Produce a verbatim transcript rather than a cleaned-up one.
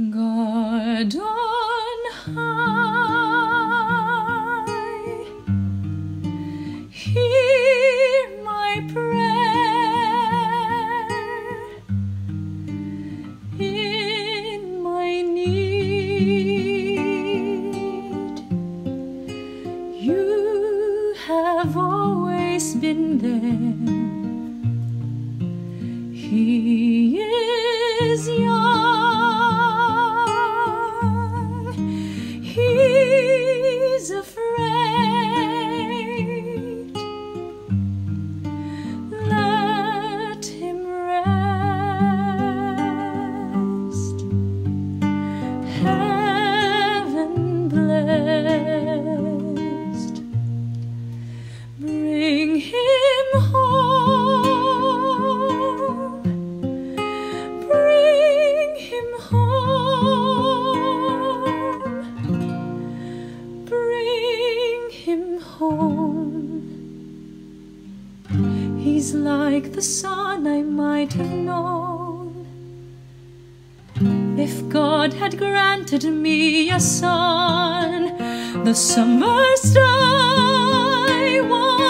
God on high, hear my prayer. In my need, you have always been there. He is young, he's afraid. Let him rest, heaven blessed. Bring him home, bring him home, bring him home. He's like the son I might have known if God had granted me a son. The summer star I want